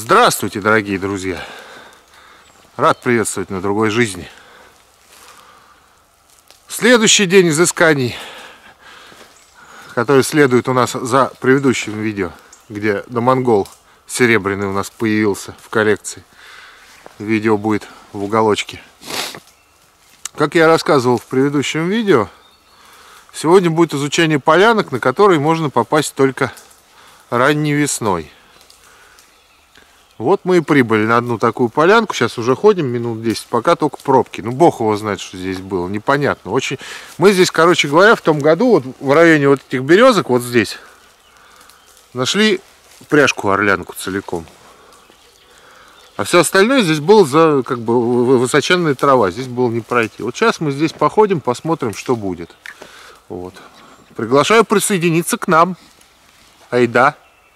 Здравствуйте, дорогие друзья! Рад приветствовать на другой жизни. Следующий день изысканий, который следует у нас за предыдущим видео, где домонгол серебряный у нас появился в коллекции. Видео будет в уголочке. Как я рассказывал в предыдущем видео, сегодня будет изучение полянок, на которые можно попасть только ранней весной. Вот мы и прибыли на одну такую полянку. Сейчас уже ходим минут 10, пока только пробки. Ну, бог его знает, что здесь было. Непонятно. Очень. Мы здесь, короче говоря, в том году, вот в районе вот этих березок, вот здесь, нашли пряжку орлянку целиком. А все остальное здесь было за, как бы, высоченная трава. Здесь было не пройти. Вот сейчас мы здесь походим, посмотрим, что будет. Вот. Приглашаю присоединиться к нам. Айда.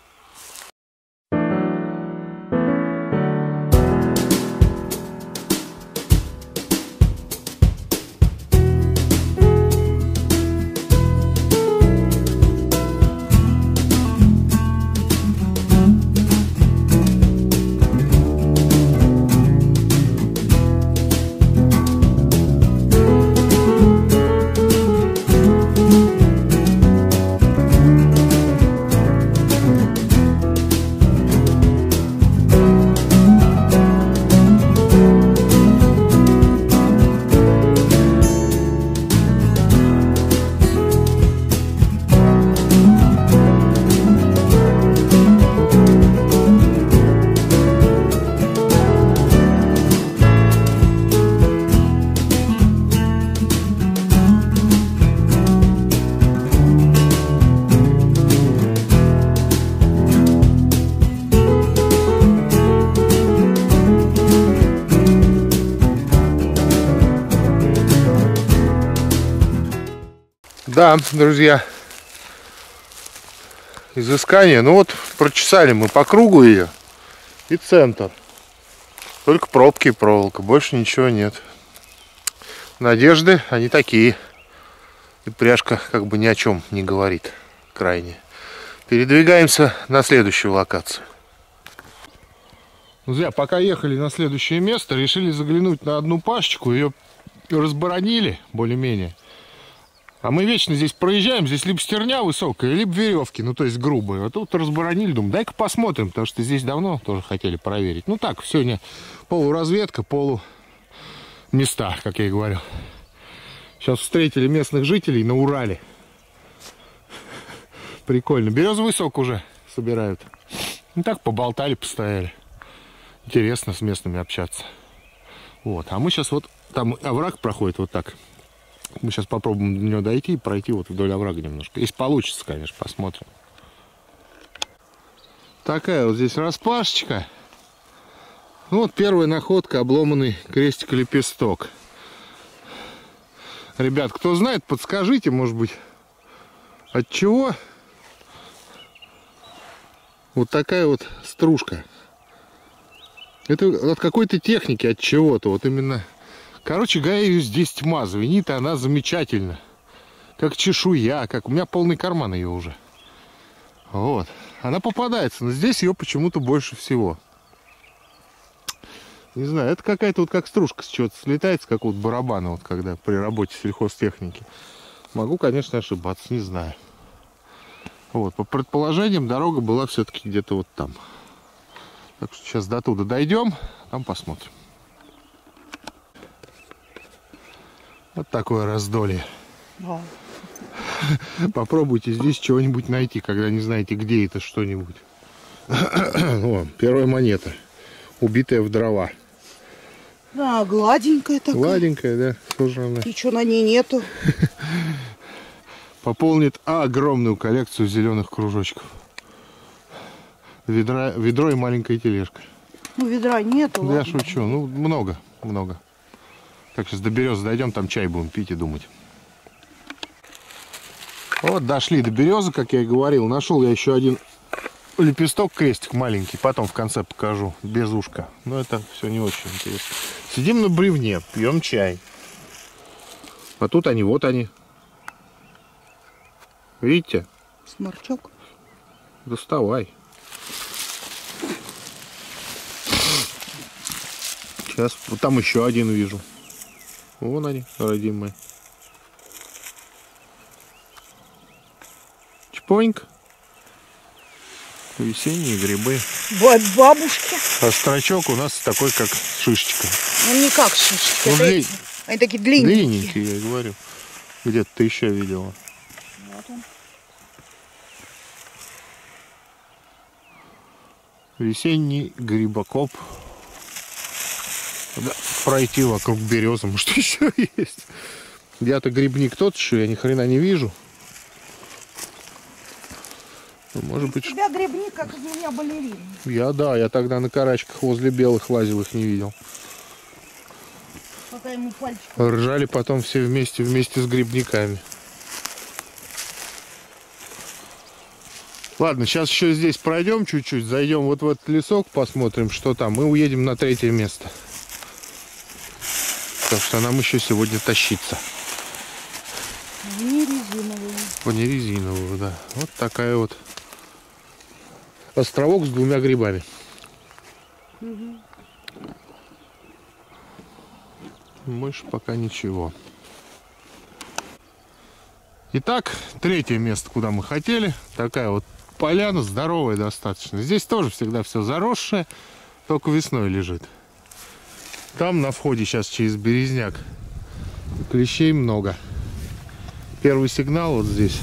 Да, друзья, изыскание. Ну вот, прочесали мы по кругу ее и центр. Только пробки и проволока, больше ничего нет. Надежды, они такие. И пряжка как бы ни о чем не говорит крайне. Передвигаемся на следующую локацию. Друзья, пока ехали на следующее место, решили заглянуть на одну пашечку. Ее разборонили более-менее. А мы вечно здесь проезжаем, здесь либо стерня высокая, либо веревки, ну то есть грубые. А тут разборонили, думаю, дай-ка посмотрим, потому что здесь давно тоже хотели проверить. Ну так, сегодня полуразведка, места, как я и говорил. Сейчас встретили местных жителей на Урале. Прикольно. Березовый сок уже собирают. Ну так, поболтали, постояли. Интересно с местными общаться. Вот, а мы сейчас вот, там овраг проходит вот так. Мы сейчас попробуем до него дойти и пройти вот вдоль оврага немножко. Если получится, конечно, посмотрим. Такая вот здесь распашечка. Ну, вот первая находка, обломанный крестик-лепесток. Ребят, кто знает, подскажите, может быть, от чего вот такая вот стружка. Это от какой-то техники, от чего-то. Вот именно... Короче говоря, ее здесь тьма, звенит, и она замечательна. Как чешуя, как... У меня полный карман ее уже. Вот. Она попадается, но здесь ее почему-то больше всего. Не знаю, это какая-то вот как стружка с чего-то слетает, с какого-то барабана, вот когда при работе сельхозтехники. Могу, конечно, ошибаться, не знаю. Вот, по предположениям, дорога была все-таки где-то вот там. Так что сейчас до туда дойдем, там посмотрим. Вот такое раздолье. Wow. Попробуйте здесь чего-нибудь найти, когда не знаете, где это что-нибудь. О, первая монета. Убитая в дрова. Да, гладенькая такая. Гладенькая, да. Тоже она. Ничего на ней нету. Пополнит огромную коллекцию зеленых кружочков. Ведро и маленькая тележка. Ну, ведра нету. Да я шучу. Ну, много. Так, сейчас до березы дойдем, там чай будем пить и думать. Вот, дошли до березы, как я и говорил. Нашел я еще один лепесток, крестик маленький. Потом в конце покажу, без ушка. Но это все не очень интересно. Сидим на бревне, пьем чай. А тут они, вот они. Видите? Сморчок. Доставай. Сейчас, вот там еще один вижу. Вон они, родимые. Чпоньк. Весенние грибы. Бабушки. А строчок у нас такой, как шишечка. Ну не как шишечки. Ну, Они такие длинненькие. длинненькие, я и говорю. Где-то ты еще видела. Вот он. Весенний грибокоп. Надо пройти вокруг березы, может еще есть. Я-то грибник тот еще, я ни хрена не вижу. Ну, может быть... У тебя грибник, как у меня балерина. Я тогда на карачках возле белых лазил, их не видел. Пока ему пальчик. Ржали потом все вместе с грибниками. Ладно, сейчас еще здесь пройдем чуть-чуть, зайдем вот в этот лесок, посмотрим, что там, и уедем на 3-е место. Потому что нам еще сегодня тащиться. Не резиновую. По нерезиновую, да. Вот такая вот островок с 2 грибами. Угу. Больше пока ничего. Итак, 3-е место, куда мы хотели. Такая вот поляна, здоровая достаточно. Здесь тоже всегда все заросшее, только весной лежит. Там на входе сейчас через березняк клещей много. Первый сигнал вот здесь.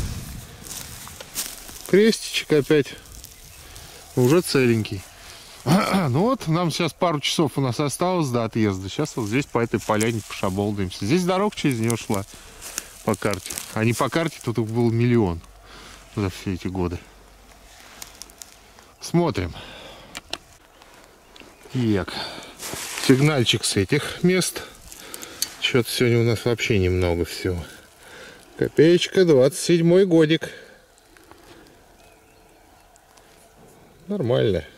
Крестичек опять. Уже целенький. Ну вот, нам сейчас пару часов у нас осталось до отъезда. Сейчас вот здесь по этой поляне пошаболдаемся. Здесь дорога через нее шла по карте. А не по карте, тут их был миллион за все эти годы. Смотрим. Так. Сигнальчик с этих мест. Что-то сегодня у нас вообще немного всего. Копеечка, 27-й годик. Нормально.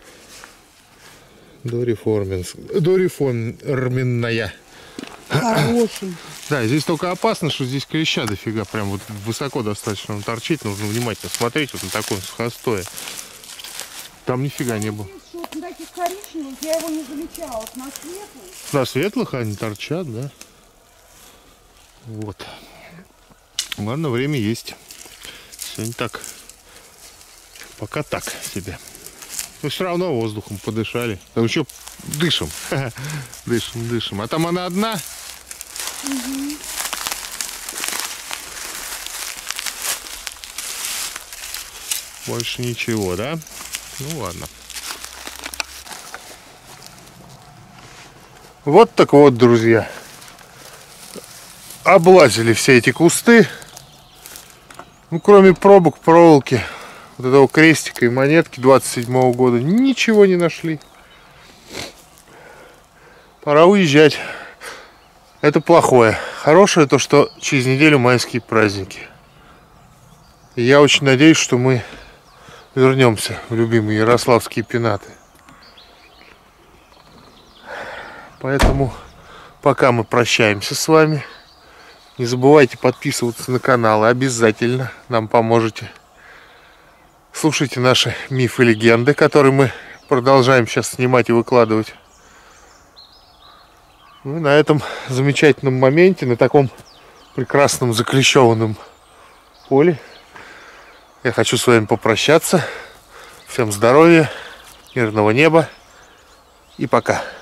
Дореформенная. Хороший. Да, здесь только опасно, что здесь клеща дофига. Прям вот высоко достаточно он торчит. Нужно внимательно смотреть. Вот на таком сухостое. Там нифига не было. Вот на таких коричневых я его не замечала. Вот на светлых. На светлых они торчат, да. Вот. Ладно, время есть. Сегодня так. Пока так себе. Но все равно воздухом подышали. Там еще дышим. Дышим. А там она одна. Угу. Больше ничего, да? Ну ладно. Вот так вот, друзья. Облазили все эти кусты. Ну, кроме пробок, проволоки, вот этого крестика и монетки 27-го года, ничего не нашли. Пора уезжать. Это плохое. Хорошее то, что через неделю майские праздники. И я очень надеюсь, что мы вернемся в любимые ярославские пенаты. Поэтому пока мы прощаемся с вами. Не забывайте подписываться на канал. Обязательно нам поможете. Слушайте наши мифы и легенды, которые мы продолжаем сейчас снимать и выкладывать. Ну и на этом замечательном моменте, на таком прекрасном заклещеванном поле, я хочу с вами попрощаться. Всем здоровья, мирного неба и пока.